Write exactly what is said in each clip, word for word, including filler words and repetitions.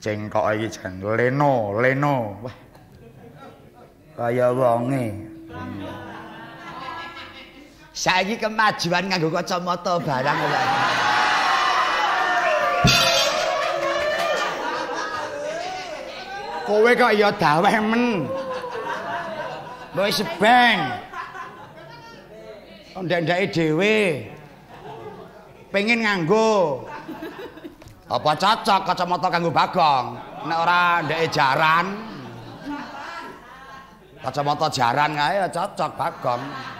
Cengkok iki jan Leno, Leno. Wah. Kaya wonge. Saiki kemajuan nganggo kacamata barang kok. Kowe kok ya daweh men. Wis sebeng. Ndek-ndeke dhewe. Pengen nganggo. Apa cocok kacamata kanggo Bagong? Nek ora ndeke jaran. Kacamata jaran kae ya cocok Bagong.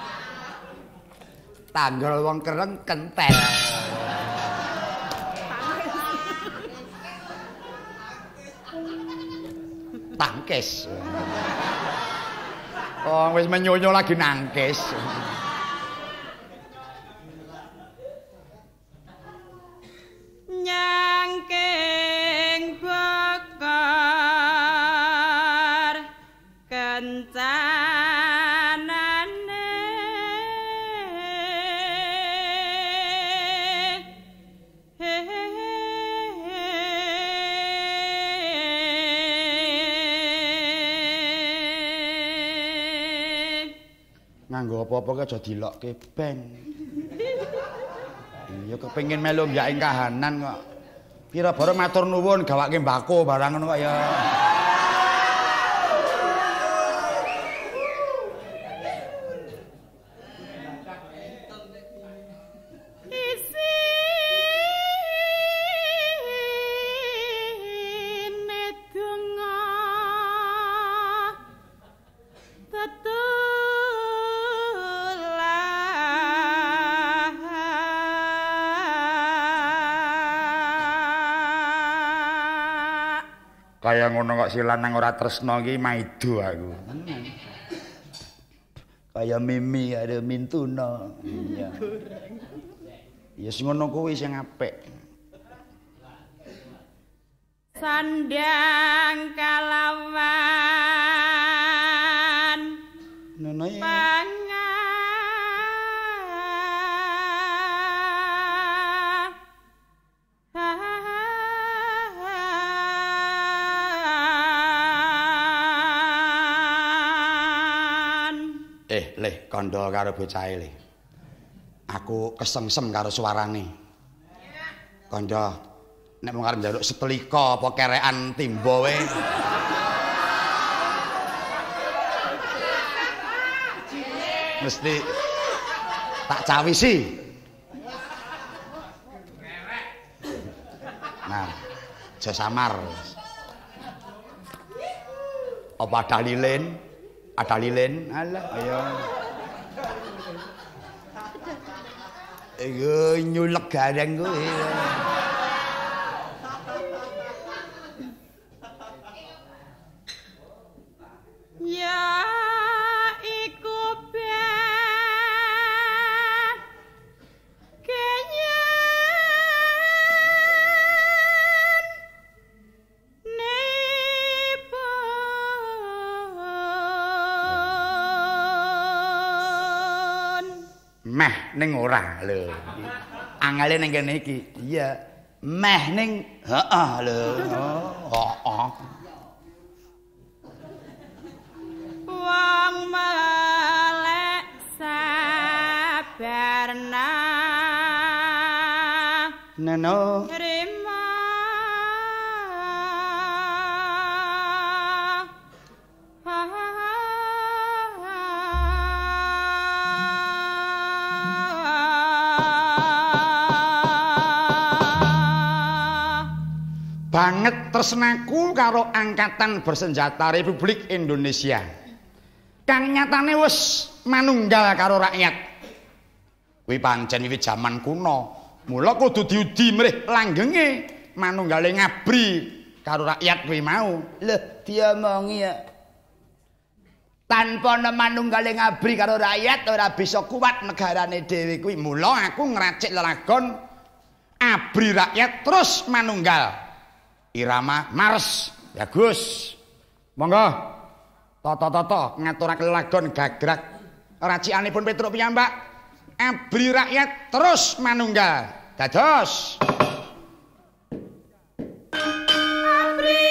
Tanggel wong kereng kentel. Tangkis. Oh, wis menyonyo lagi nangkis. Nyangking bakar kencanane nganggo apa-apa ki aja dilokke beng. Iya kepengin melu mbyaking kahanan kok. Pira bara matur nuwun gawake mbako barang ngono kok ya. Kaya ngono kok si lanang ora tresna iki maido aku. Kaya Mimi karo Mintuna. Iya. Ya sing ngono kuwi sing apik. Sandang kalawan. Nono ya. Eh, leh kandha karo bocahe le. Aku kesengsem karo suarane. Kandha, nek mung arep njaluk setelika apa kerekan timba wae. Mesti tak cawisi. Nah, aja samar. Apa ada lilin? Ada lilin, alah, ayo. Ayo nyulek gareng kuwi. Ya iku meh ning ora lho. Angele ning kene iki. Iya, meh ning heeh lho. Heeh. Wong melek sabarna. Neno. Rima. Banget tresnaku karo Angkatan Bersenjata Republik Indonesia. Kang nyatane wis manunggal karo rakyat. Kuwi pancen wiwit jaman kuno. Mula kudu diudi mrih langgenge manunggale ngabri karo rakyat kuwi mau. Lho, diomongi ya. Tanpa manunggale ngabri karo rakyat ora bisa kuat negarane dhewe kuwi. Mula aku ngracik lelagon abri rakyat terus manunggal. Irama Mars, ya Gus. Monggo. Toto-toto ngaturake lelagon gagrag racikanipun Petruk piyambak. Abri rakyat terus manunggal. Dados. Abri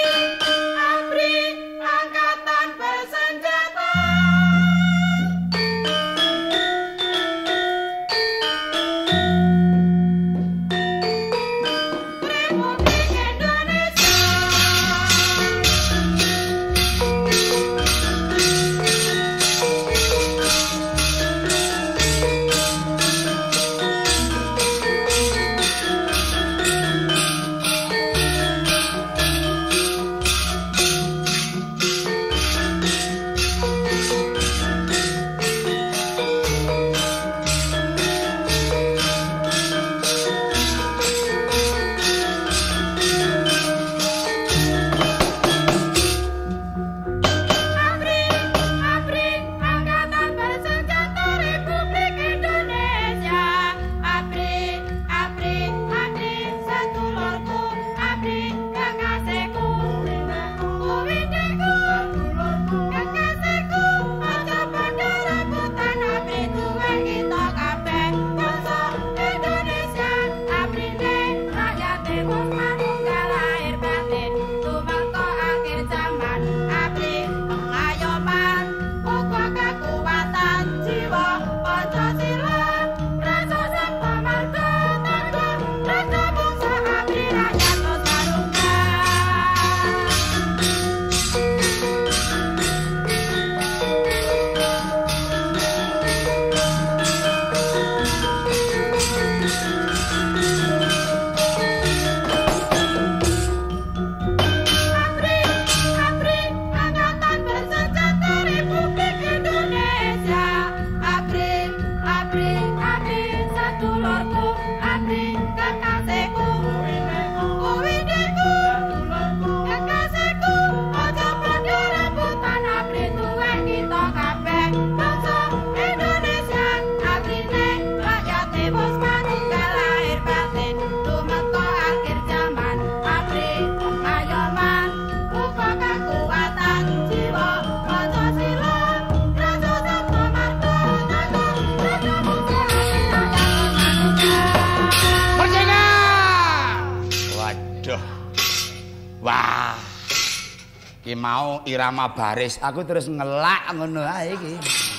Duh. Wah. Ki mau irama baris, aku terus ngelak ngono ae iki.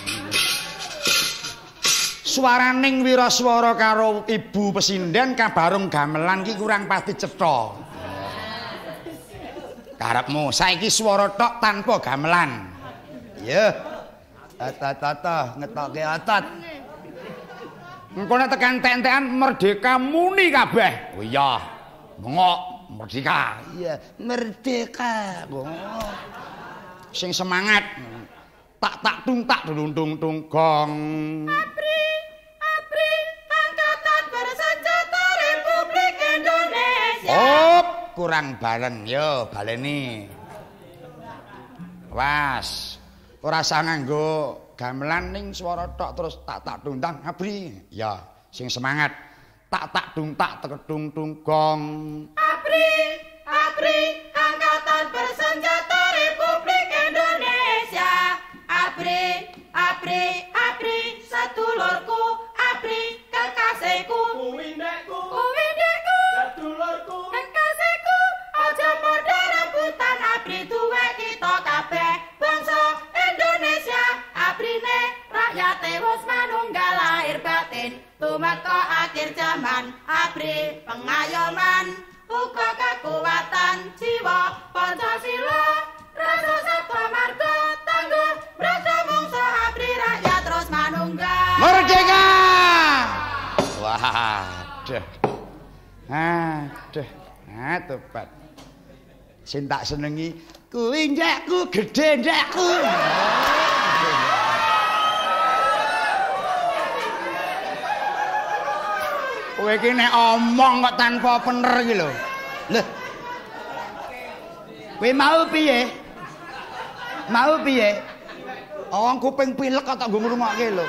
Swaraning wiraswara karo ibu pesinden kabarung gamelan ki kurang pasti cetha. Karepmu saiki swara tok tanpa gamelan. Ya. Tata-tata ngetoke otot. Engko nek tekan tentekan merdeka muni kabeh. Oh iya. Bengok merdeka. Iya, merdeka. Bengok. Sing semangat. Tak tak tung tak dung tung tung gong. Abri, abri, angkatan bersenjata Republik Indonesia. Oh, kurang bareng yo baleni. Was. Ora usah nganggo gamelan ning swara tok terus tak tak tundang abri. Ya, sing semangat. Tak tak dung tak tekedung tung gong. Abri, abri, angkatan bersenjata Republik Indonesia. Abri, abri, abri, sedulurku, abri, kekasihku, kuwindekku, kuwindekku, sedulurku, kekasihku, aja padha rebutan abri duwe kita kabeh bangsa Indonesia. Abrine rakyate wis manunggal lahir batin, tumeka akhir zaman. Abri pengayoman, uga kekuatan jiwa Pancasila, rasa sabda marga tangguh, rasa mungso abri rakyat terus manunggal. Merdeka! Waduh. Aduh. Ah, tepat. Sing tak senengi kuwi ndekku gedhe ndekku. Kowe iki nek omong kok tanpa bener iki lho. Lho. Kowe mau piye? Mau piye? Wong kuping pilek kok tak nggo ngrungokke lho.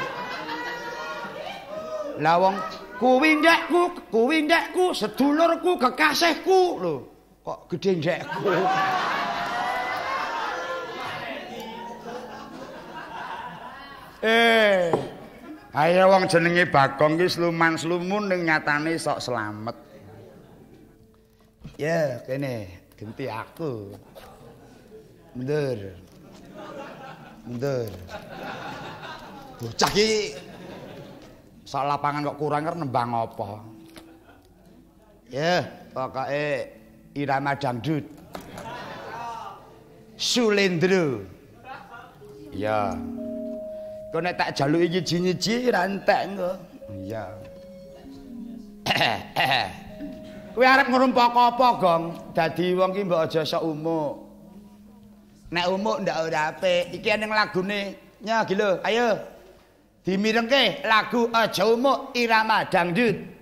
Lah wong kuwi ndekku, kuwi ndekku, sedulurku, kekasihku lho. Kok gedhe ndekku. Eh, ayo wong jenenge Bagong ki sluman-slumun ning nyatane sok slamet. Ya, kene genti aku. Mundur. Mundur. Bocah ki sak lapangan kok kurang nembang apa? Ya, pokoke irama dangdut. Sulendro. Ya. Kok nek tak jaluki nyiji-nyiji ra entek engko. Iya. Kowe arep ngrumpok apa, Gong? Dadi wong ki mbok aja sok umuk. Nek umuk ndak ora apik. Iki ning lagune nya iki lho, ayo. Dimirengke lagu Aja Umuk irama dangdut.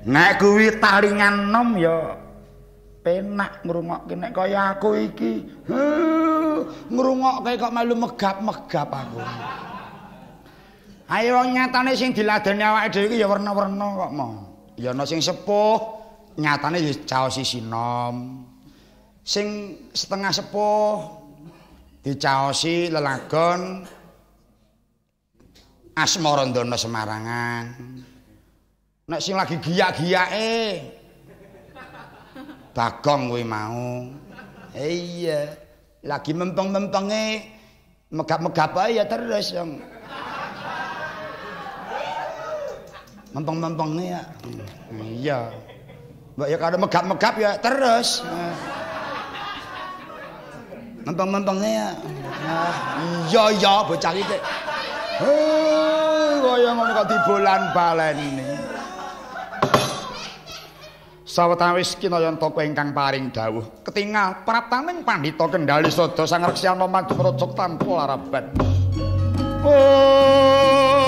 Nek kuwi talingan nom ya penak ngrungokke nek kaya aku iki. Ngrungokke kok melu megap-megap aku. Ayo nyatane sing diladeni awake dhewe iki ya werna-werna kok mo. Ya ana sing sepuh, nyatane ya caosi sinom. Sing setengah sepuh dicaosi lelagon Asmarandana Semarangan. Nek sing lagi giyak-giyake Bagong kuwi mau. Iya, lagi mempeng-mempenge megap-megap ae ya terus yang mempeng-mempenge ya. Iya. Mbak ya kalau megap-megap ya terus. Mempeng-mempenge ya. Iya iya bocah iki. Heh, kaya ngono kok dibolan baleni. Sawetawis kinayanta ingkang paring dawuh ketingal praptaning pandhita Kendhali Sada Sang Reksana maju merojok tanpa laraban. Oh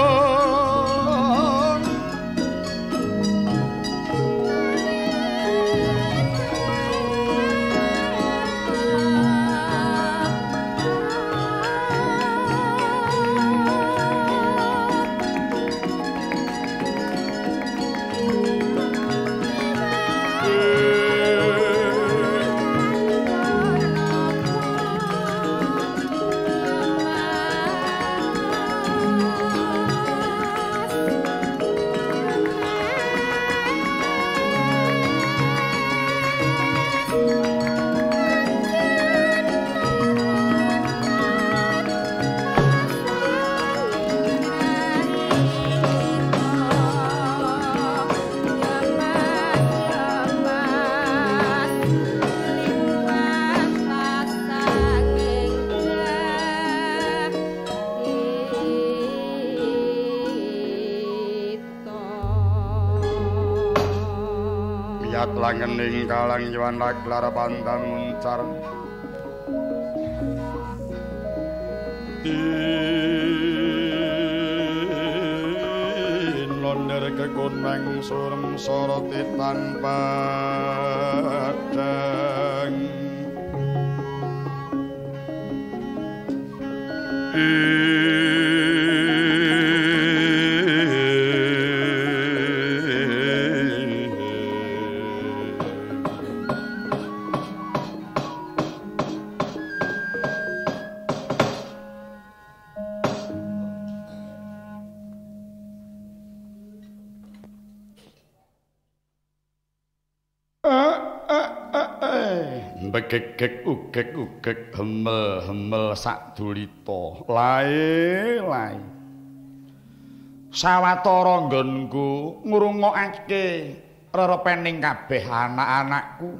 langening kalang yuwan laglar pantang muncar dinonder kekunang surem soroti tanpa dang begek ugek ugek hemel hemel sadulita lae lae sawetara nggonku ngrungokake rerepening kabeh anak-anakku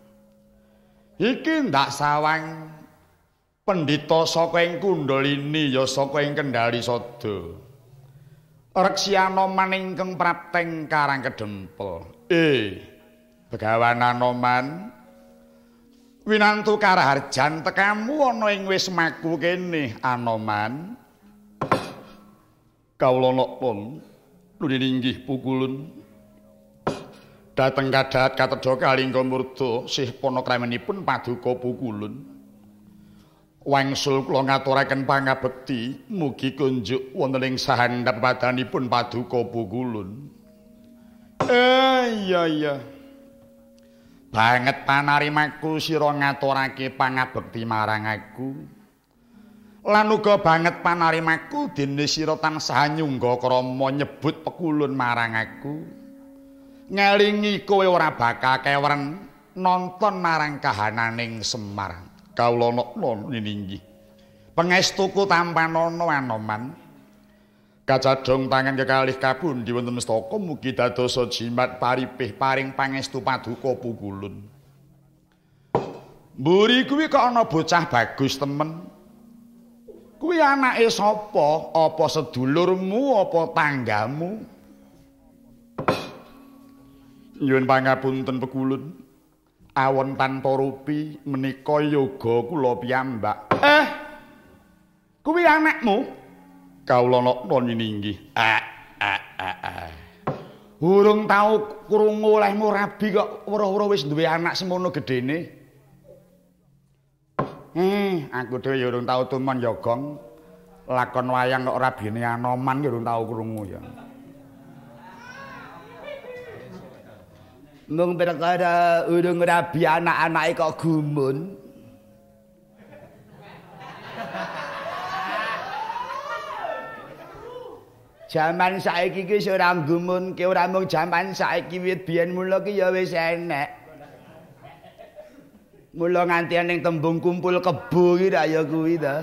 iki ndak sawang pendhita saka ing Kundalini ya saka ing Kendhali Sada Reksana maningkeng prapteng Karang Kedempel eh Begawan Anoman winantu Karaharjan tekamu ana ing wismaku kene Anoman kawula napa nuninggih pukulun dhateng kadhat katedha kalingga murda sih panakramanipun paduka pukulun wangsul kula ngaturaken pangabekti mugi kunjuk wonten ing sahandhap padanipun paduka pukulun eh iya iya banget panarimaku sira ngaturake pangabekti marang aku lan uga banget panarimaku dene sira tansah nyungga krama nyebut pekulun marang aku ngelingi kowe ora bakal kewren nonton marang kahananing Semar kawula nokno nininggi pangestuku tampanana Anoman kacadhong tangan kekalih kapundi wonten mestaka mugi dadosa jimat paripih paring pangestu paduka pukulun. Mburi kuwi kok ana bocah bagus temen. Kuwi anake sapa? Apa sedulurmu apa tanggamu? Nyuwun pangapunten pukulun. Awon tanpa rupi menika yoga kula piyambak. Eh. Kuwi anakmu? Kawula nokno ninggih. Ah ah ah. ah. Urung tau krungu olehmu rabi kok weruh-weruh wis duwe anak semono gedene. Hmm, aku dhewe ya urung tau tumon Yogong. Lakon wayang kok rabine Anoman ya urung tau krungu ya. Mung perkara urung rabi anak-anake kok gumun. Jaman saiki ki wis ora gumunke, ora mung jaman saiki wiwit biyen mula ki ya wis enek. Mula nganti ning tembung kumpul kebo ki ra ya kuwi ta.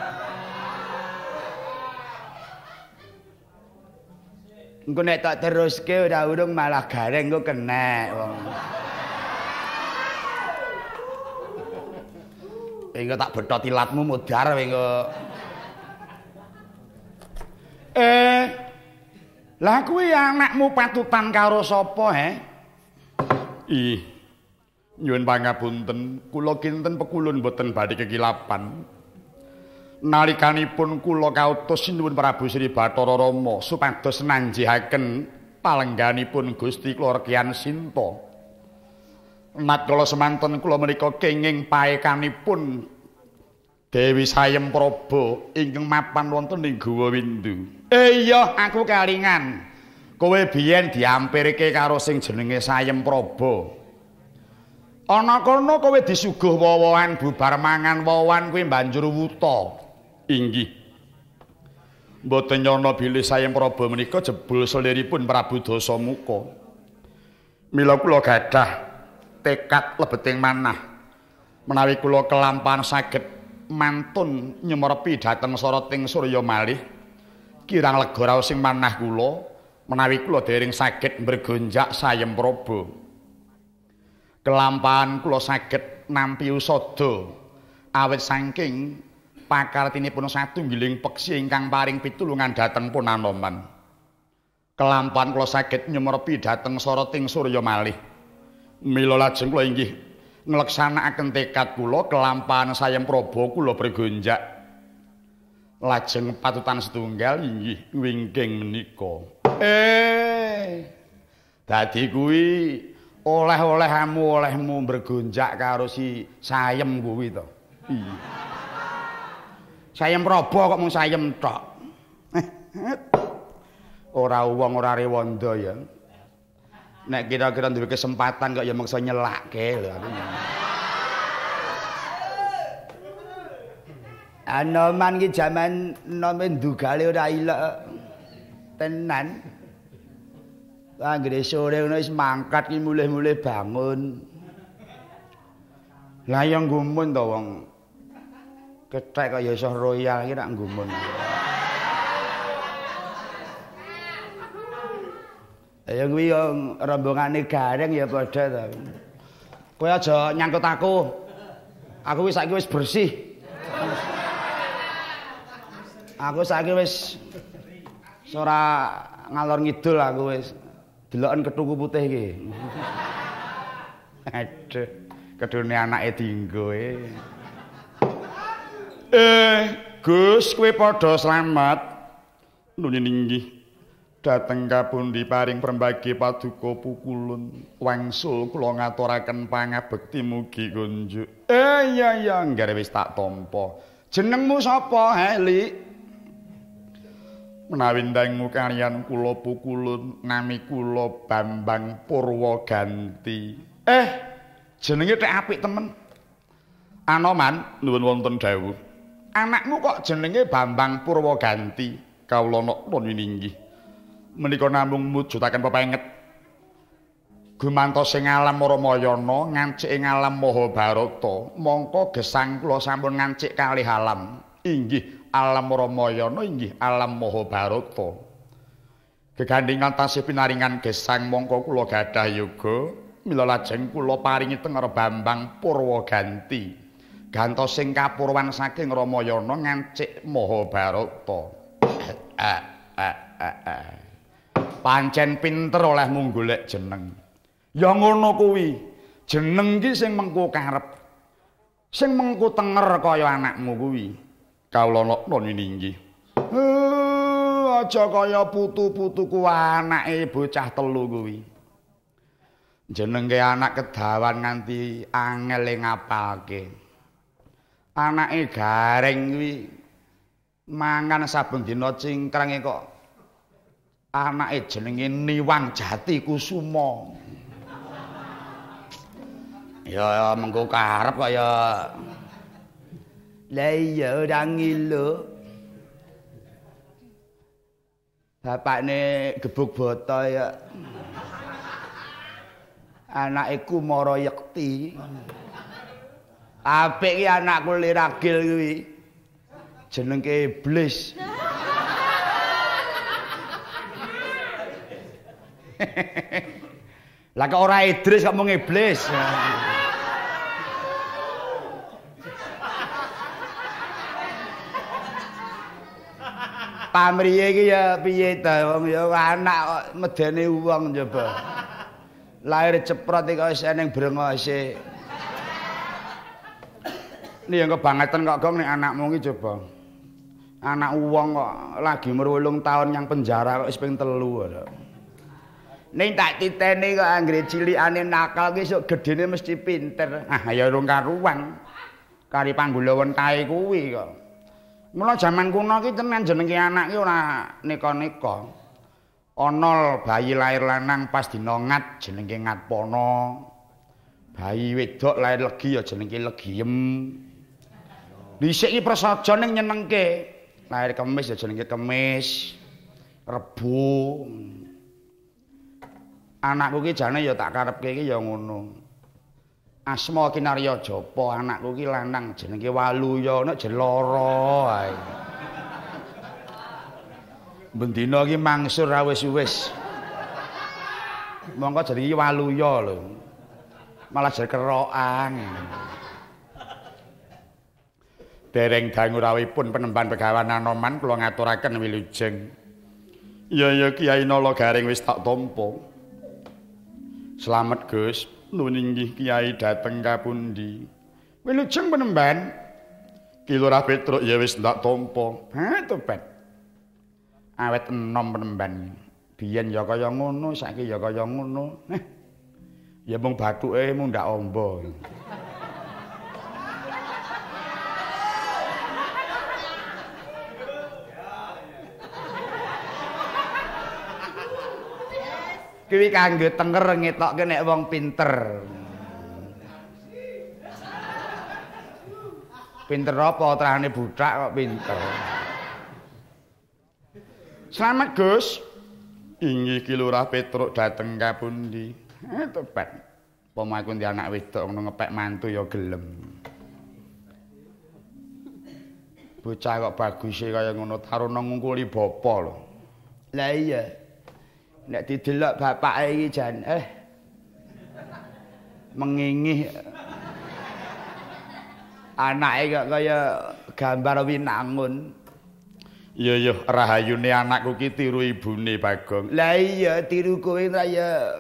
Engko nek tak teruske ora urung malah gareng kok kenek wong. Engko tak bethot ilatmu mudhar engko. Eh, lah kuwi anakmu patutan karo sapa, he? Ih, nyuwun pangapunten, kula kinten pekulun boten badhe kekilapan. Nalikanipun kula kautus sinuwun Prabu Sri Bathara Rama supados nanjihaken palengganipun Gusti kula Rekyan Sinta. Mat kula semanten kula menika kenging paekanipun Dewi Sayem Praba ingkang mapan wonten ing Guwa Windu. Eh iya, aku kelingan. Kowe biyen diampirke karo sing jenenge Sayem Praba. Ana kono kowe disuguh wowohan bubar mangan wowohan kuwi banjur wuta. Inggih. Mboten nyana bilih Sayem Praba menika jebul seliripun Prabu Dasamuka. Mila kula gadah tekad lebeting manah menawi kula kelampahan saged mantun nyemrepi dhateng Sarating Surya malih kirang lega raos sing manah kula menawi kula dereng saged mbergonjak Sayem Praba. Kelampahan kula saged nampi usada awit saking pakartinipun satunggiling peksi ingkang paring pitulungan dhateng pun Anoman. Kelampahan kula saged nyemrepi dhateng Sarating Surya malih. Mila lajeng kula inggih ngleksanakaken tekad kula kelampahan Sayem Praba kula bergonjak. Lajeng patutan setunggal inggih wingking menika. Eh. Dadi kuwi oleh-olehmu olehmu bergonjak karo si Sayem kuwi to. Iya. Sayem Praba kok mung Sayem tok. Ora wong ora rewanda ya. Nek kira-kira duwe kesempatan kok ya mengsa nyelakke lho aku. Anoman ki jaman nome ndugale ora ilek tenan. Anggere sore ngono wis mangkat ki mulih-mulih bangun. Lah ya nggumun to wong. Kethek kaya iso royal ki rak nggumun. Ya kuwi yo rombongane gareng ya padha to. Kowe aja nyangkut aku. Aku wis saiki wis bersih. Aku saiki wis ora ngalor ngidul aku wis deloken kethuku putih iki. Aduh, kedune anake dienggo e. Eh, Gus, kowe padha slamet. Nuwun inggih. Dateng kapundi paring prembagi paduka pukulun wangsul kula ngaturaken pangabekti mugi kunjuk. Eh iya iya nggare wis tak tampa. Jenengmu sapa, Heli? Menawi ndangmu kaliyan kula pukulun nami kula Bambang Purwaganti. Eh, jenenge tek apik temen. Anoman nuwun wonten dawuh. Anakmu kok jenenge Bambang Purwaganti? Kawula nuwun inggih. Menika namung mujudaken pepenget gumantos ing alam Ramayana ngancik ing alam Mahabharata mongko gesang kula sampun ngancik kalih alam inggih alam Ramayana inggih alam Mahabharata gegandingan tasih pinaringan gesang mongko kula gadah yoga mila lajeng kula paringi tenger Bambang Purwaganti gantos sing kapurwan saking Ramayana ngancik Mahabharata. Ah ah ah ah. Pancen pinter olehmu golek jeneng. Ya ngono kuwi. Jeneng ki sing mengko karep. Sing mengko tenger kaya anakmu kuwi. Kawula nuwun inggih. Eh, aja kaya putu-putuku anake bocah telu kuwi. Jenenge anak kedawan nganti angel e ngapalke. Anake gareng kuwi mangan saben dina cingkrange kok anake jenenge Niwang Jati Kusuma. Ya mengko karep kaya lah iya ora ngilu. Bapakne gebuk boto ya. Anake Kumara Yekti. Apik ki anakku liragil kuwi. Jenenge iblis. Lah kok ora Idris kok mung iblis. Pamriye iki ya piye ta wong ya anak kok medene wong coba. Lahir ceprot iki kok isih ning brengose. Nih yang kebangetan kok gong nih anakmu iki coba. Anak wong kok lagi merulung tahun yang penjara kok isih telu. Ning tak titeni kok anggere cilikane nakal ki sok gedene mesti pinter. Ah ya urung karuan. Kari panggulawan kae kuwi kok. Mula jaman kuno ki tenan jenenge anak ki ora neka-neka. Ana bayi lahir lanang pas dina ngat jenenge ngatpono. Bayi wedok lahir legi ya jenenge legiem. Dhisik ki prasaja ning nyenengke. Lahir Kemis ya jenenge Kemis. Rebo. Anakku ki jane ya tak karepke ki ya ngono. Asma Kinarya Japa, anakku ki lanang jenenge Waluya, nek jelara ae. Bendina ki mangsur ra wis-wis. Mongko jenenge Waluya lho. Malah jar kerokan. Dereng dangu rawuhipun penemban Begawan Anoman kula ngaturaken wilujeng. Iya ya Kiai Nala Garing wis tak tampa. Slamet Gus. Nuwun inggih Kiai dateng kapundi? Wilujeng penemban. Ki Lurah Petruk ya wis ndak tampa. Ha tobat. Awet enom penemban. Biyen ya kaya ngono, saiki ya kaya ngono. Heh. Ya mung bathuke mung ndak amba. Kuwi kanggo tenger ngetokke nek wong pinter. Pinter apa terane budak kok pinter. Slamet Gus. Inggih Ki Lurah Petruk dateng kapundi? Eh tobat. Apa aku ndi anak wedok ngono ngepek mantu ya gelem. Bocah kok baguse kaya ngono taruna ngungkuli bapa lho. Lah iya. Nek didelok bapake iki jan eh mengingih anake kok kaya gambar winangun. Iya ya rahayune anakku ki tiru ibune Bagong. Lah iya tiru kowe ra ya.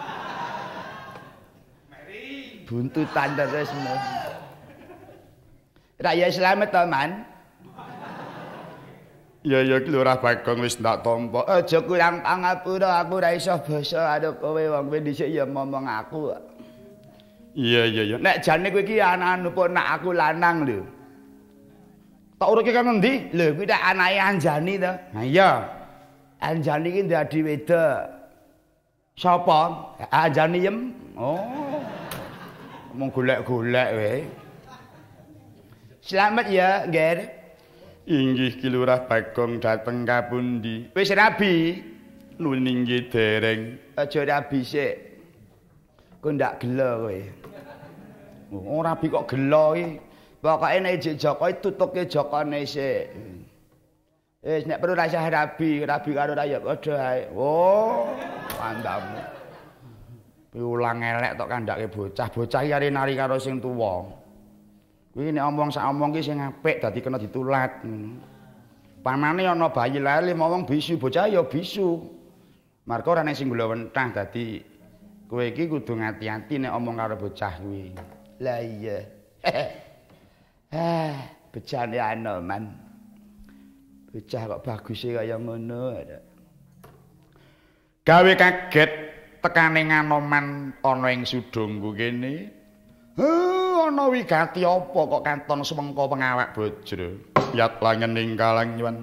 Meri buntutan terus. Ra ya slamet to, Man. Ya ya Lurah Bagong wis ndak tampa. Aja kurang pangapura aku ora iso basa karo kowe wong kowe dhisik ya momong aku. Iya iya iya. Nek jane kowe iki anak apa nak aku lanang lho. Tak urike kang endi? Lho kuwi tak anake Anjani to. Ha iya. Anjani iki dadi wedok. Sapa? Anjani yem. Oh. Mung golek-golek wae. Slamet ya, Ger. Inggih Ki Lurah Bagong dateng kapundi? Wis rabi. Nuwun inggih dereng. Aja rabi sik. Kok ndak gelo kowe. Oh rabi kok gelo iki. Pokoke nek jek Joko tutuke Jokone sik. Wis nek perlu rasah rabi, rabi karo raya padha ae. Oh, mandamu. Piulang elek tok kandhake bocah. Bocah iki arep nari karo sing tuwa. Kuwi nek omong sak omong ki sing apik dadi kena ditulat. Pamane ana bayi lahir lima wong bisu, bocah ya bisu. Marga ora nek sing gula wentah dadi kowe iki kudu ngati-ati nek omong karo bocah kuwi. Lah iya. Eh, bejane Anoman. Bocah kok baguse kaya ngono. Gawe kaget tekane nganoman ana ing sudungku kene. Heh, ana wigati apa kok katon semengko pengawak bojro. Yat langening kalang nyuwun.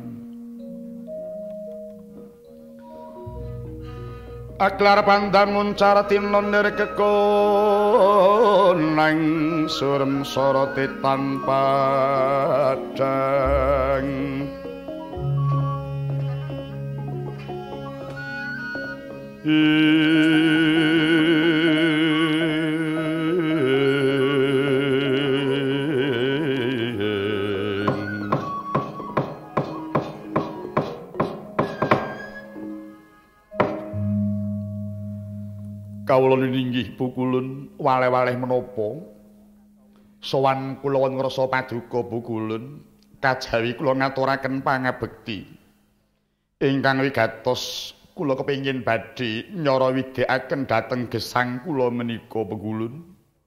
Aklar pandangun caratin nir kekonang surem soroti tanpa dang. Kawula ninggih Bukulun waleh-waleh menapa sowan kula wonten ngrasa paduka Bukulun kajawi kula ngaturaken pangabekti ingkang wigatos kula kepengin badhe nyara widhekaken dhateng gesang kula menika Bukulun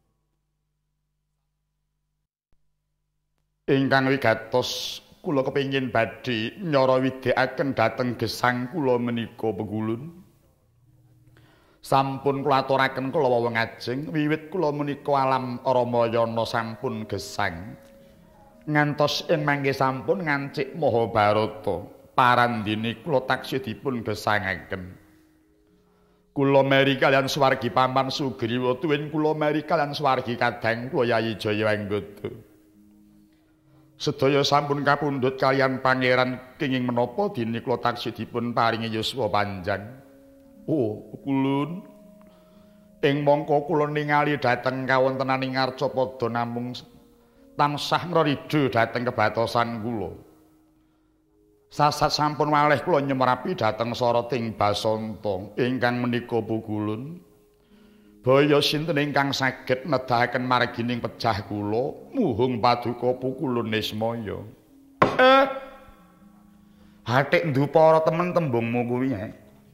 ingkang wigatos kula kepengin badhe nyara widhekaken dhateng gesang kula menika Bukulun sampun kula aturaken kula wewengajeng wiwit kula menika alam Ramayana sampun gesang ngantos ing mangke sampun ngancik Mahabharata parandene kula taksih dipun gesangaken kula meri kalian swargi Paman Sugriwa tuwin kula meri kalian swargi kadang kula Yayi Jayawanggata sedaya sampun kapundhut kalian pangeran kenging menapa dene kula taksih dipun paringi yuswa panjang. Oh, Kulun. Ing mangka kula ningali dhateng kawontenaning Arcapada namung tansah mrida dhateng kebatosan kula. Sasat sampun waleh kula nyemrapi dhateng sarating Basanta ingkang menika Kulun. Baya sinten ingkang saged nedahaken margining pejah kula muhung paduka Kulun Nismaya. Eh. Hatik ndupara temen tembungmu kuwi ya.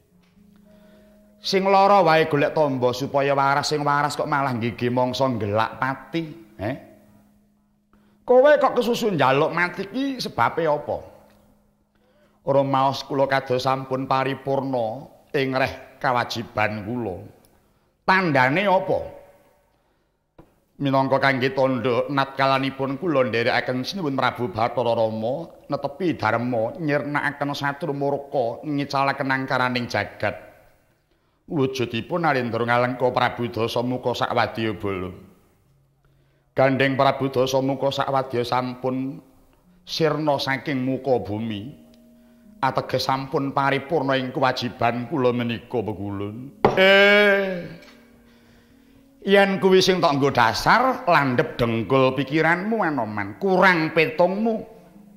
Sing lara wae golek tamba supaya waras sing waras kok malah nggige mangsa ngelak pati, eh? Kowe kok kesusu njaluk mati iki sebabe apa? Ora maos kula kados sampun paripurna ing reh kawajiban kula. Tandane apa? Minangka kangge tandha natkalanipun kula nderekaken sinuwun Prabu Bathara Rama netepi dharma nyirnakaken satru murka ngicalaken angkaraning jagat. Wujudipun Narendra ngalengka Prabu Dasamuka sakwadyabala. Gandeng Prabu Dasamuka sakwadya sampun sirna saking muka bumi. Ateges sampun paripurna ing kewajiban kula menika Kulun. Eh. Yen kuwi sing tok nggo dasar landhep dengkul pikiranmu Anoman, kurang petungmu.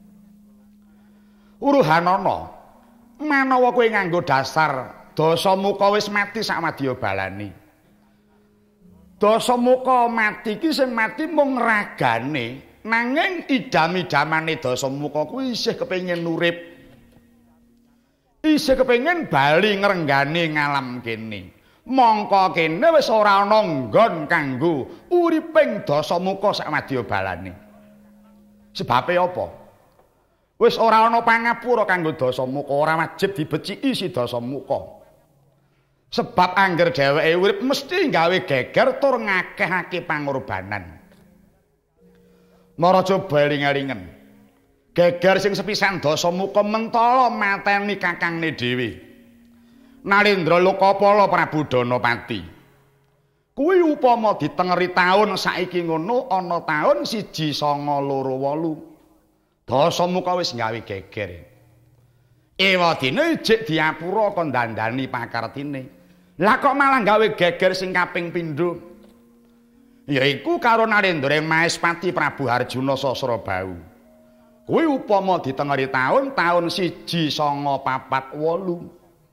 Uruhanana. Manawa kowe nganggo dasar Dasamuka wis mati sakwadya balane. Dasamuka mati iki sing mati mung ragane, nanging idam-idamane Dasamuka kuwi isih kepengin urip. Isih kepengin bali ngrenggani ngalam kene. Mangka kene wis ora ana nggon kanggo uriping Dasamuka sakwadya balane. Sebabe apa? Wis ora ana pangapura kanggo Dasamuka, ora wajib dibeciki si Dasamuka. Sebab angger dheweke urip mesti gawe geger tur ngakehake pangorbanan. Mara coba eling-elingen. Geger sing sepisan Dasamuka mentala mateni kakangne dhewe. Narendra Lokapala Prabu Danapati. Kuwi upama ditengeri taun saiki ngono ana taun siji sanga loro wolu. Dasamuka wis gawe geger. Ewadine jek diapura kon dandani pakartine. Lah kok malah gawe geger sing kaping pindho. Yaiku karo Narendra Mahespati Prabu Harjuna Sasrabau. Kuwi upama ditengeri taun taun siji sanga papat wolu.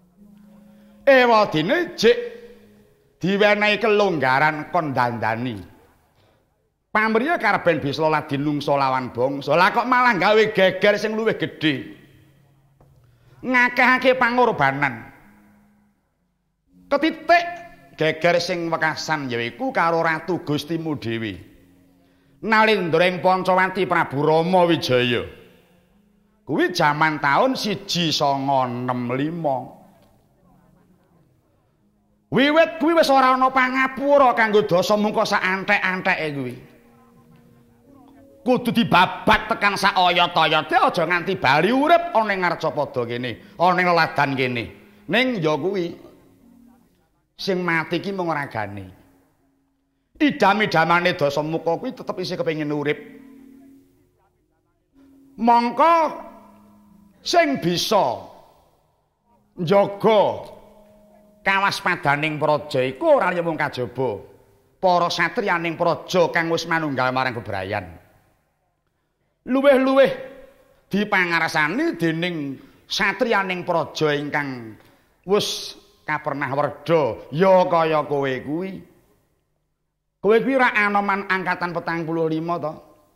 Ewadine jek diwenehi kelonggaran kon dandani. Pamriya karben bisa ladi nungsa lawan bangsa. Lah kok malah gawe geger sing luwih gedhe. Ngakehake pangorbanan. Ketitik geger sing wekasan yaiku karo Ratu Gustimu dhewe. Nalendra ing Pancawati Prabu Rama Wijaya. Kuwi jaman taun siji sanga enem lima. Wiwit kuwi wis ora ana pangapura kanggo Dasamuka sak anthek-antheke kuwi. Kudu dibabat tekan sak oyot-oyote aja nganti bali urip ana ning Arcapada kene, ana ning leladan kene. Ning ya kuwi sing mati ki mung ragane. Idam-idamane Dasamuka kuwi tetep isih kepengin urip. Mongko sing bisa njaga kawaspadaning praja iku ora mung kajaba para satriyaning praja kang wis manunggal marang bebrayan. Luwih-luwih dipangarsani dening satriyaning praja ingkang wis kapernah werda ya kaya kowe kuwi. Kowe kuwi ra anoman angkatan petang puluh lima to.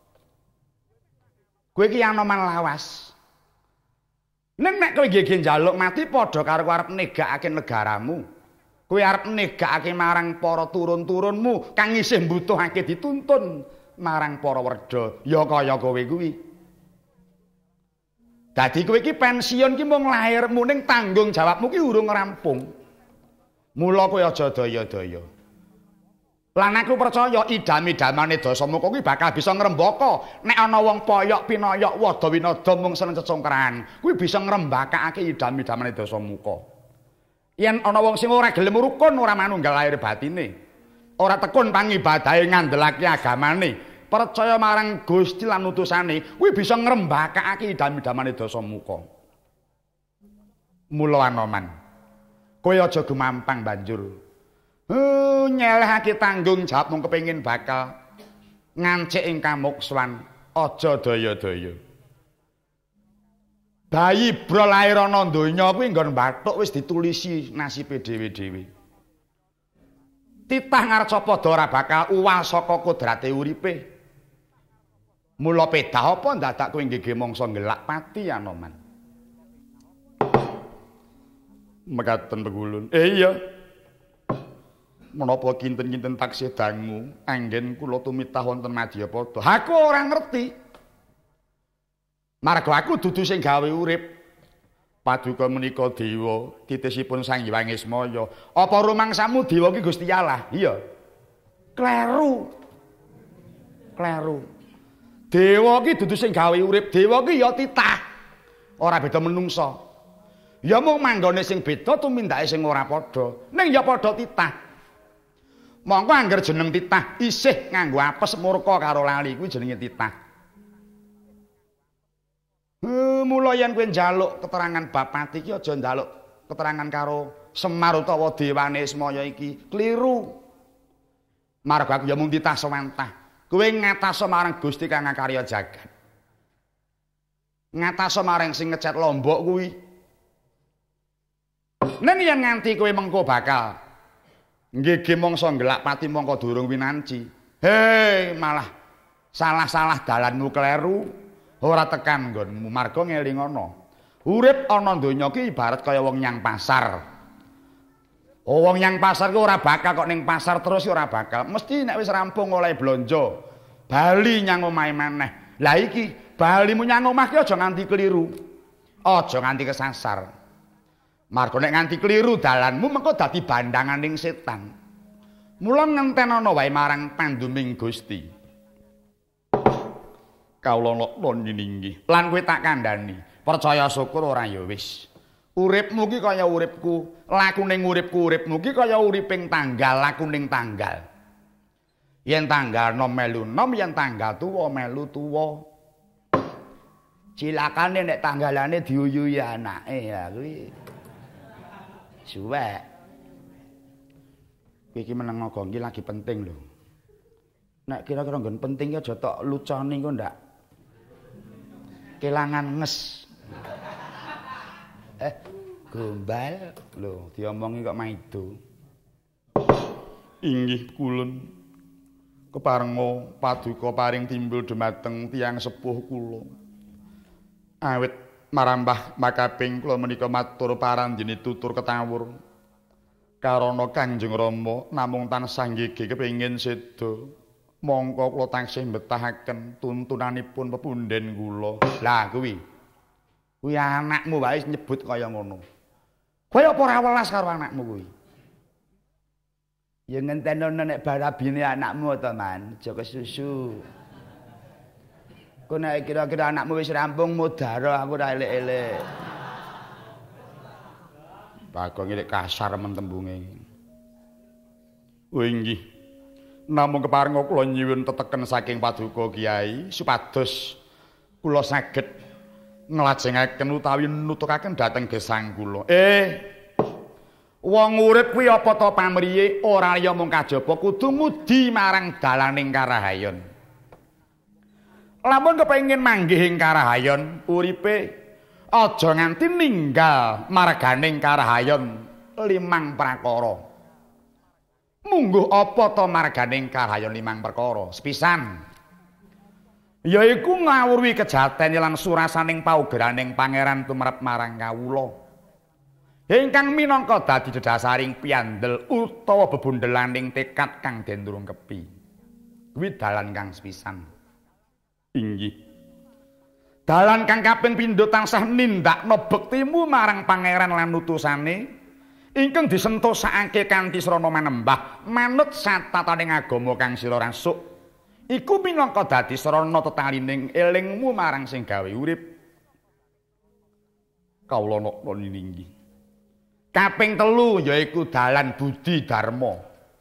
Kowe iki anoman lawas. Nek nek kowe nggih njaluk mati padha karo arep negakake negaramu. Kowe arep negakake marang para turun-turunmu kang isih mbutuhake dituntun marang para werda ya kaya kowe kuwi. Dadi kowe iki pensiun ki mung lairmu ning tanggung jawabmu ki urung rampung. Mula kowe aja daya-daya. Lan aku percaya idam-idamane Dasamuka kuwi bakal bisa ngrembaka nek ana wong poyok pinoyok wada winada mung seneng cecongkrahan kuwi bisa ngrembakake idam-idamane Dasamuka. Yen ana wong sing ora gelem rukun ora manunggal lahir batine, ora tekun pangibadahe ngandelake agamane, percaya marang Gusti lan utusane, kuwi bisa ngrembakake idam-idamane Dasamuka. Mula Anoman, kowe aja gumampang banjur Uh, nyelehake tanggung jawab mung kepengin bakal ngancik ing kamukswan aja daya-daya. Bayi bro lair ana donya kuwi nggon bathuk wis ditulisi nasibe dhewe-dhewe. Titah Ngarcapada ora bakal uwal saka kodrate uripe. Mula pedah apa dadak kowe nggih mangsa ngelak pati Anoman. Mekaten pegulun. Eh iya. Menapa kinten-kinten taksih dangu anggen kula tumitah wonten Madyapada. Aku ora ngerti. Marga aku dudu sing gawe urip. Paduka menika dewa titisipun Sang Hyang Ismaya. Apa rumangsamu dewa ki Gusti Allah? Iya. Kleru. Kleru. Dewa ki dudu sing gawe urip. Dewa ki ya titah. Ora beda menungsa. Ya mung manggone sing beda tumindake sing ora padha. Ning ya padha titah. Mongko angger jeneng titah isih nganggo apes murka karo lali kuwi jenenge titah. Heh, mula yen kowe njaluk keterangan bab pati iki aja njaluk keterangan karo Semar utawa dewane Ismaya iki, kliru. Marga aku ya mung titah sewantah. Kowe ngatasa marang Gusti kang ngakarya jagat. Ngatasa marang sing ngecet Lombok kuwi. Nen yen nganti kowe mengko bakal nggih mangsa ngelak pati mongko durung winanci. Hei, malah salah-salah dalanmu kleru, ora tekan nggonmu. Marga ngelingono. Urip ana donya ki ibarat kaya wong nyang pasar. Oh, wong nyang pasar ki ora bakal kok ning pasar terus ora bakal. Mesti nek wis rampung oleh blonjo, bali nyang omahe maneh. Lah iki balimu nyang omah ki aja nganti keliru. Aja nganti kesasar. Marga nek nganti keliru dalanmu mengko dadi bandanganing setan. Mula ngentenono wae marang panduming Gusti. Kawula nglakon nginggih. Lan kowe tak kandhani, percaya syukur ora ya wis. Uripmu ki kaya uripku, lakuning uripku uripmu ki kaya uriping tanggal, lakuning tanggal. Yen tanggal nom melu nom, yen tanggal tuwa melu tuwa. Cilakane nek tanggalane diuyuhi anake ya kuwi. Suwek. Kowe iki meneng nggo iki lagi penting lho. Nek kira-kira nggon penting ki aja tok luconi engko ndak. Kelangan nges. Eh, gombal lho, diomongi kok maido. Inggih kulun. Keparenga paduka paring timbul dumateng tiyang sepuh kula. Awit marambah makaping kula menika matur paranjene tutur ketawur karana Kanjeng Rama namung tansah nggih kepengin seda mongko kula tansih mbetahaken tuntunanipun pepunden kula. Lah kuwi Kuwi anakmu wae nyebut kaya ngono. Kowe apa ora welas karo anakmu kuwi? Ya ngenteni nek barabine anakmu to, Man, aja kesusu. Kok nek kira-kira anakmu wis rampung mudhara aku ora elek-elek. Bagong iki kasar men tembunge. Oh inggih. Namung keparenga kula nyuwun teteken saking paduka Kyai supados kula saged nglajengaken utawi nutukaken dhateng gesang kula. Eh wong urip kuwi apa to pamriye ora liya mung kajaba kudu ngudi marang dalaning karahayon. Lamun kepengin manggih ing karahayon uripe aja nganti ninggal marganing karahayon limang prakara. Mungguh apa to marganing karahayon limang perkara? Sepisan yaiku ngawruhi kejaten lan surasaning paugeraning pangeran tumrap marang kawula. Ingkang minangka dadi dedasaring piandel utawa bebundelaning tekad kang den turungkepi. Kuwi dalan kang sepisan. Inggih. Dalan kang kaping pindho tansah nindakno bektimu marang pangeran lan utusane ingkang disentosake kanthi srana manembah manut satataning agama kang sira rasuk. Iku minangka dadi srana tetalining elingmu marang sing gawe urip. Kawula napa ninggih. Kaping telu yaiku dalan budi dharma.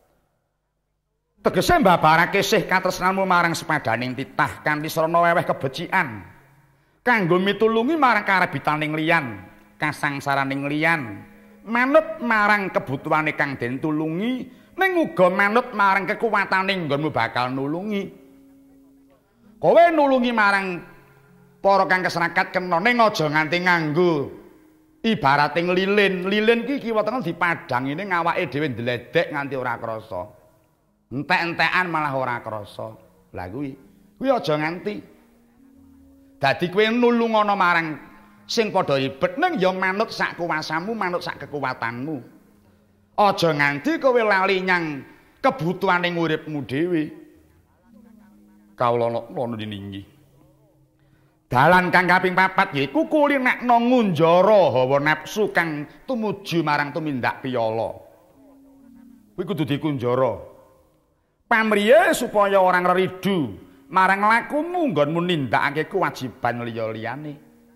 Tegese mbabarake sih katresnanmu marang sepadaning titah kanthi srana weweh kebecikan kanggo mitulungi marang karabitaning liyan, kasangsaraning liyan, manut marang kebutuhane kang den tulungi, ning uga manut marang kekuwatane nggonmu bakal nulungi. Kowe nulungi marang para kang keserakat kena ning aja nganti nganggo ibarating lilin. Lilin ki kiwa tengah dipadang ini ngawake dhewe ndledek nganti ora krasa. Entek-entekan malah ora krasa. Lah kuwi, kuwi aja nganti. Dadi kowe nulungono marang sing padha ibet ning ya manut sak kuwasamu, manut sak kekuwatanmu. Aja nganti kowe lali nyang kebutuhaning uripmu dhewe. Kawula ngono dininggi. Dalan kang kaping papat yaiku kulinekno ngunjara hawa nafsu kang tumuju marang tumindak piyala. Kuwi kudu dikunjara. Pamriye supaya orang reridu marang lakumu nggonmu nindakake kewajiban liya-liyane.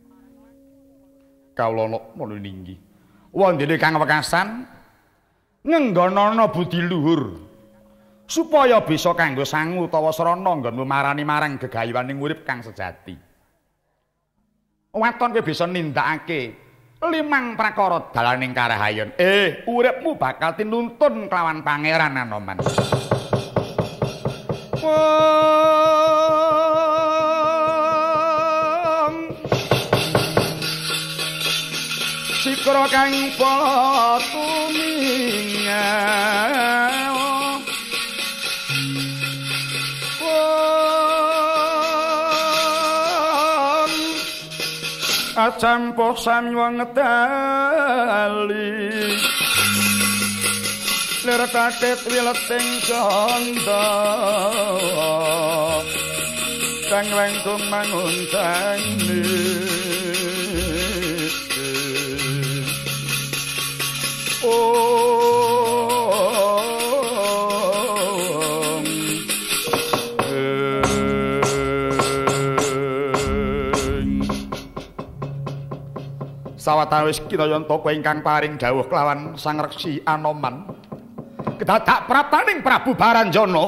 Kawula ngono ninggi. Wondene kang wekasan ngenggonana budi luhur supaya bisa kanggo sangu utawa srana nggonmu marani marang gegayuhaning urip kang sejati. Waton kowe bisa nindakake limang prakara dalaning karahayon. Eh, uripmu bakal tinuntun kelawan pangeran Anoman. Sikra kang patuminga acampuh samyuang tali lir katet wileting canda kang lengkung manguntani oh sawetawis kinayanta kowe ingkang paring dawuh kelawan Sang Reksi Anoman kedadak praptaning Prabu Baranjana.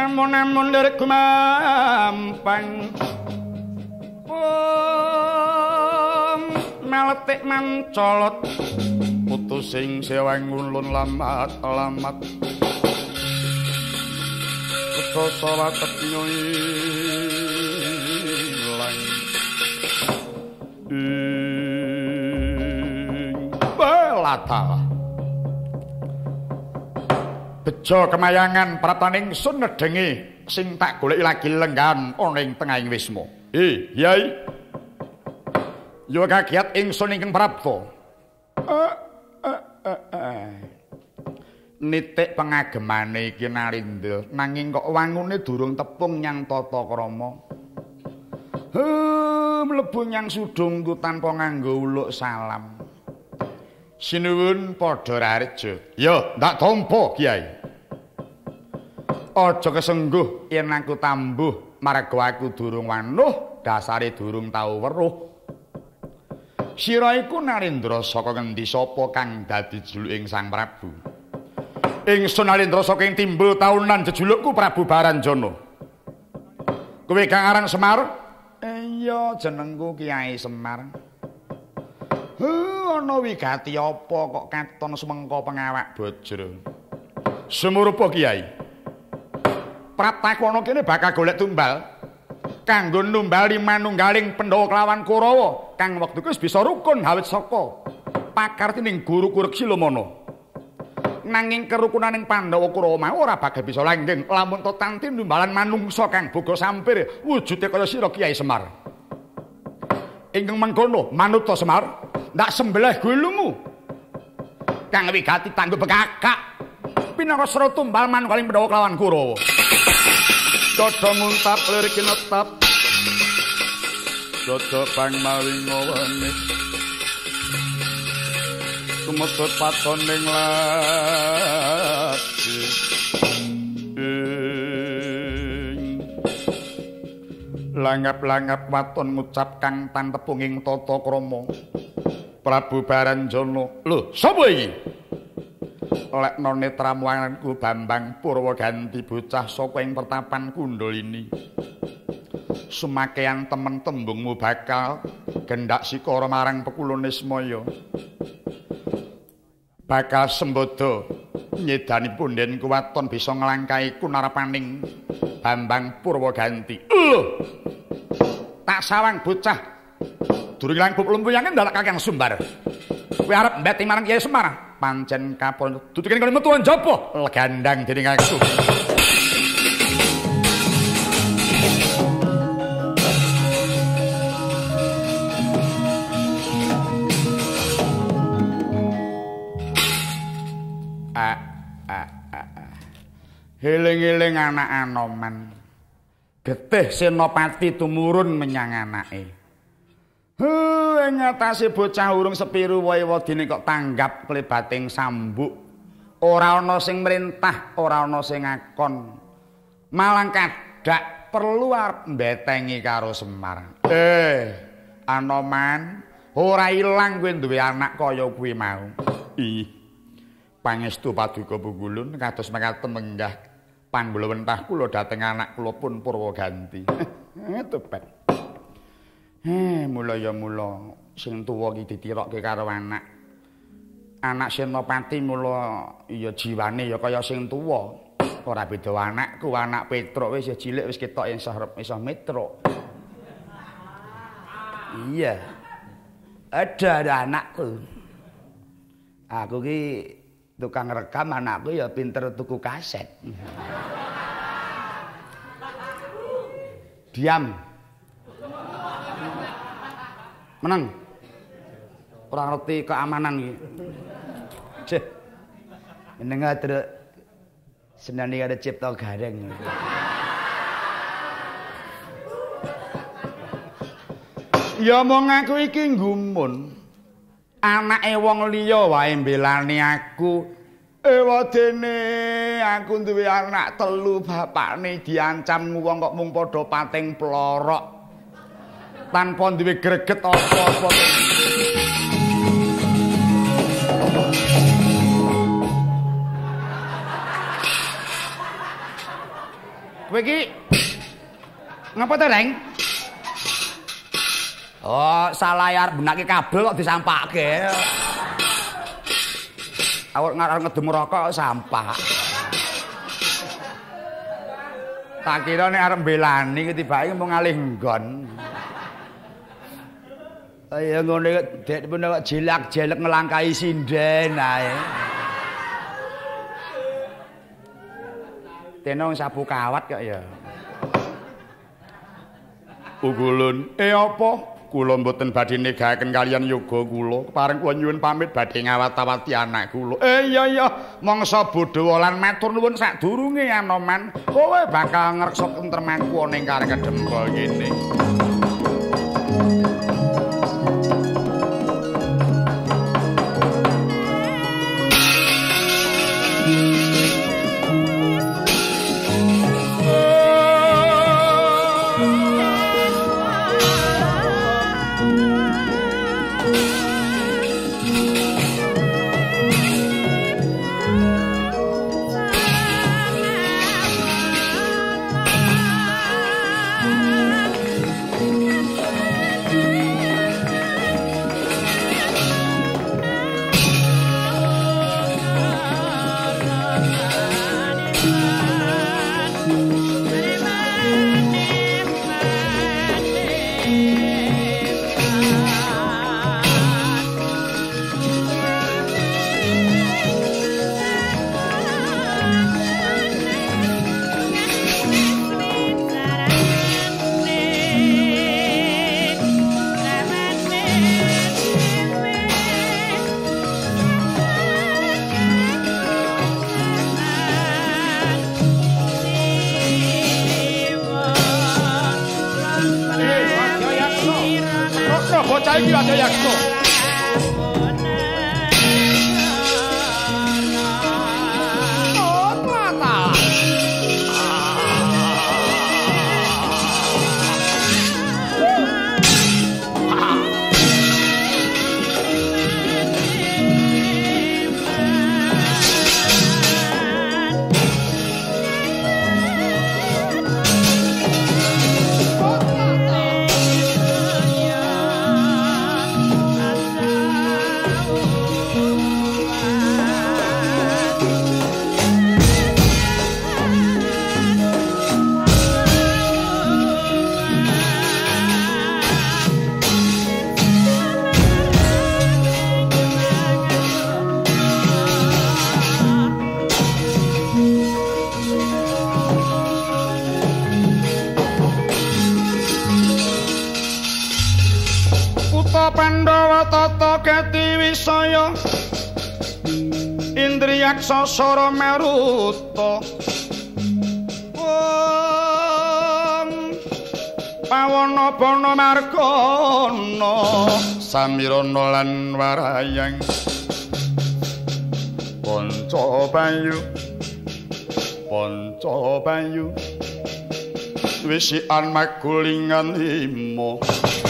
namun-namun lir gumampang um, meletik mancolot putus sing sewang ulun lamat-lamat koso watet nyilang ing belata bejo kemayangan prataning sun nedengi sing tak goleki lagi lenggan ana ing tengahing wisma. Eh, Yai. Yo kagiat ingsun ingkang Prapta. Eh, eh, eh, eh. Nitik pengagemane iki Narindra nanging kok wangune durung tepung nyang tata krama. Heh, mlebu nyang sudungku tanpa nganggo uluk salam. Sinuwun padha rareja. Ya, ndak tampa, Kyai. Aja kesengguh yen aku tambuh marga aku durung wanuh, dasare durung tau weruh. Sira iku Narendra saka ngendi sapa kang dadi juluking Sang Prabu? Ingsun Narendra saking timbul taunan jejulukku Prabu Baranjana. Kowe kang aran Semar? Iya, jenengku Kyai Semar. Heh, ana wigati apa kok katon semengko pengawak bajra? Sumurupa Kyai. Pratakono kene bakal golek tumbal kanggo numbali manunggaling Pandhawa kelawan Kurawa kang wektu wis bisa rukun awit saka pakartining Guru Kureksila-mana. Nanging kerukunaning Pandhawa Kurawa mau ora bakal bisa langgeng lamun to tanti numbalan manungsa kang boga sampir wujude kaya sira Kyai Semar. Ingkang mengkono manut to Semar ndak sembelih gulumu kang wigati tanggo bekakak pinarasra tumbal manunggaling Pandhawa kelawan Kurawa. Dodo nguntap lirik kinetap Dodo bang maling ngawanit Tumutut paton ning lati Langap-langap waton ngucap kang tan tepunging tata krama Prabu Baranjana. Lho, sapa iki? Lekno netramuanku Bambang Purwaganti bocah saka ing pertapan Kundalini. Sumakean temen tembungmu bakal gendak sikara marang pekulune Semaya. Bakal sembodo nyedani punden kuwaton bisa nglangkahi kunarapaning Bambang Purwaganti. Lho. Tak sawang bocah durung langkung lumpuyange ndalak Kakang Sumbar. Kowe arep mbeti marang Kyai Semar? Pancen kapon duduken kali metu njaba legandang dening aku. Ah ah ah. Heling-eling anak Anoman. Getih Senopati tumurun menyang anake. Heh, ngatasi bocah urung sepiru wae-wadine kok tanggap klebating sambuk. Ora ana sing merintah, ora ana sing ngakon. Malang kadak perlu arep mbetengi karo Semar. Eh, Anoman, ora ilang kowe duwe anak kaya kuwi mau. Ih. Pangestu paduka Bungkulun kados mekaten menggah panggula wentah kula dhateng anak kula pun Purwaganti. Tepet. Eh, mula ya mula sing tuwa iki ditirokke karo anak. Anak Senopati mula ya jiwane ya kaya sing tuwa. Ora beda anakku, anak Petruk wis ya cilik wis ketok iso iso metruk. Iya. Ada ada anakku. Aku ki tukang rekam, anakku ya pinter tuku kaset. Diam. Menang. Ora ngerti keamanan iki. Cih. Meneng atur senani ada cipta gareng. Ya mong aku iki nggumun. Anake wong liya wae mbelani aku. Ewadene aku duwe anak telu, bapakne diancam wong kok mung padha pating plorok. Tanpa duwe greget apa-apa. Kowe iki ngapa to, Reng? Oh, salah arep benake kabel kok disampake. Awak ngarep ngedem rokok sampah. Tak kira nek arep mbelani ketibake mung ngalih nggon. Ayo ngene dek pun kok jelak-jelek ngelangkai sinden ae. Tenong sapu kawat kok ya. Ugulun, eh apa? Kula mboten badhe negaken kalian yoga kula. Pareng kula nyuwun pamit badhe ngawat-awati anak kula. Eh iya iya, mangsa bodho lan matur nuwun sadurunge Anoman. Kowe bakal ngreksa kentremanku ana ing karek kedempol kene. Bocah iki ada yakso. Pandhawa tata gati wisaya Indriyaksa sara maruta Wong pawana bana margana samirana lan warayang panca bayu panca bayu wisikan magulingan lima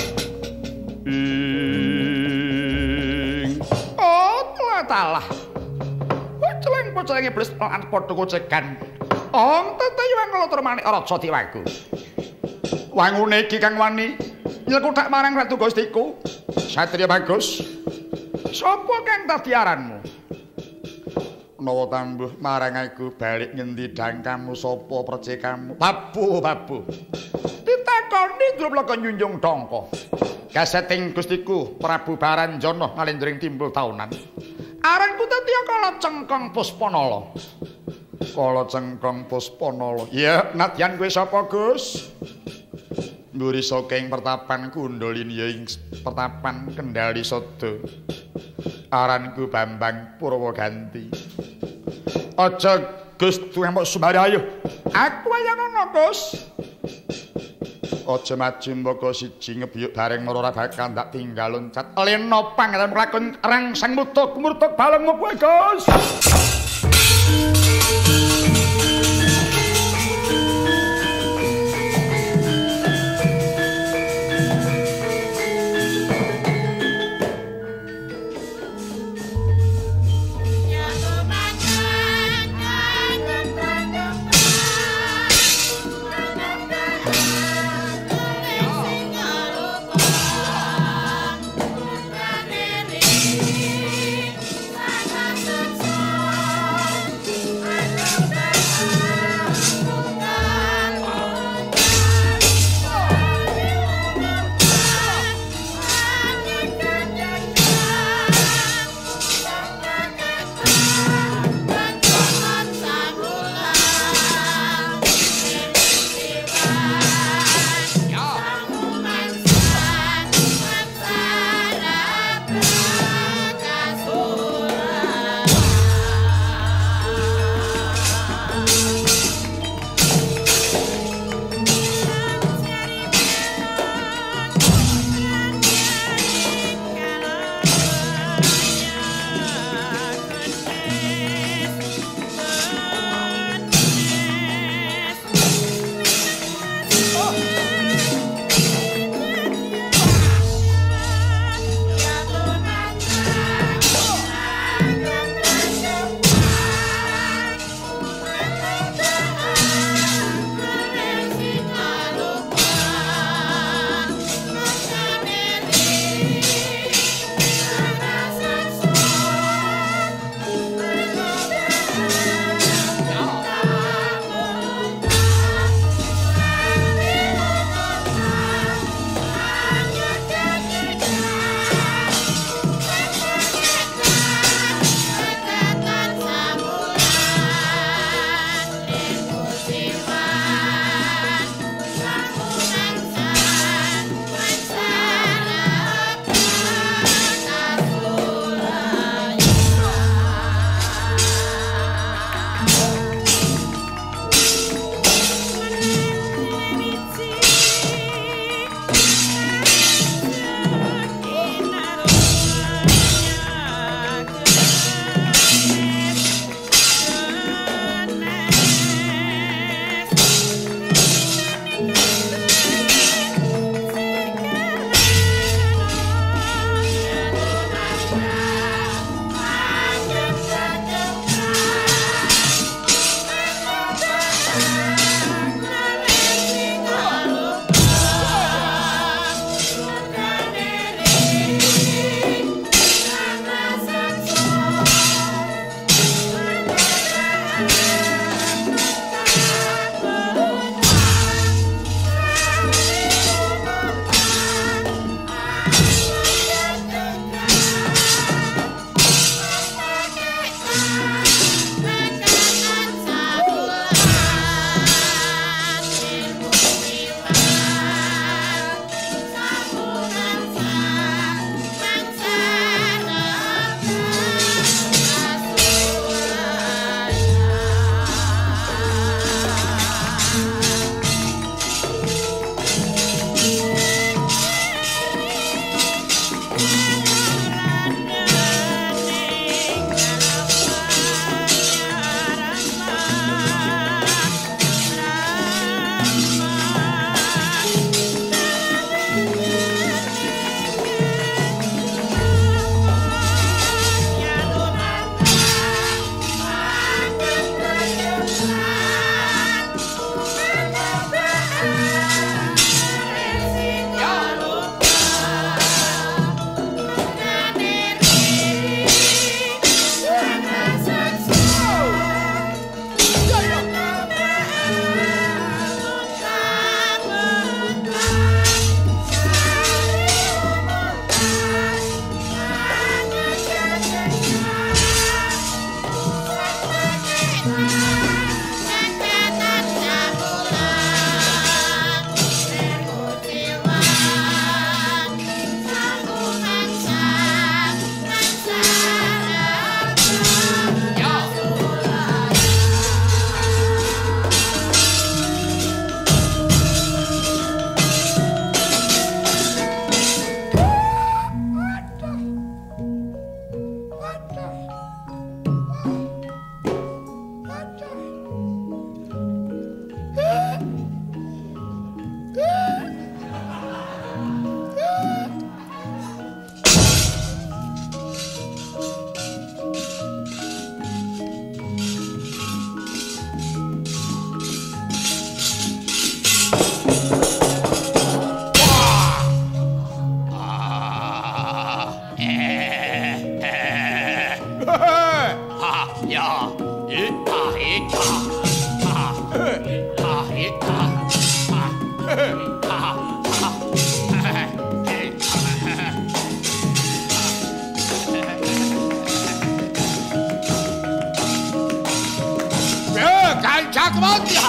talah. Celeng poceleng iblis lan padha kocekan. Ong teteyuang kala manik raja Dewaku. Wangune iki kang wani nyelkuthak marang Ratu Gustiku. Satriya bagus. Sapa kang dadi aranmu? Menawa tambuh marang aku balik ngendi dangkamu sapa percekamu? Babu, babu. Ditakoni Druploka nyunjung dangka. Gaseting Gustiku Prabu Baranjana ngalendring timbul taunan. Aranku tetya Kala Cengkong Puspanala. Kala Cengkong Puspanala. Ya, nadyan kowe sapa, Gus? Mburi saking pertapan Kundalini ya ing pertapan Kendali Sada. Aranku Bambang Purwaganti. Aja Gus tuwek Sumbarayuh. Aku aja ngono, Gus. Aja maju mbaka siji ngebiyuk bareng ora bakal ndak tinggal loncat. Lena pangaran lakon rangsang mutuk murtuk balengmu kowe, Gus. kemoti.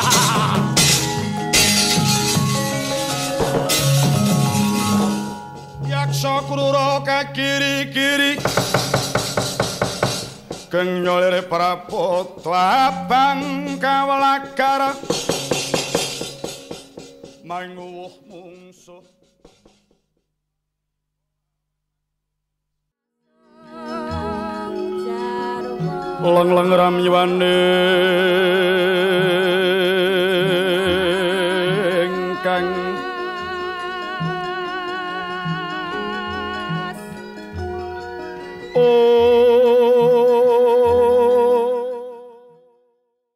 Yaksa krura kekiri-kiri keng nyolere praputra abang kawelagara manguwuh mungsuh leng-leng ramywane ingkang oh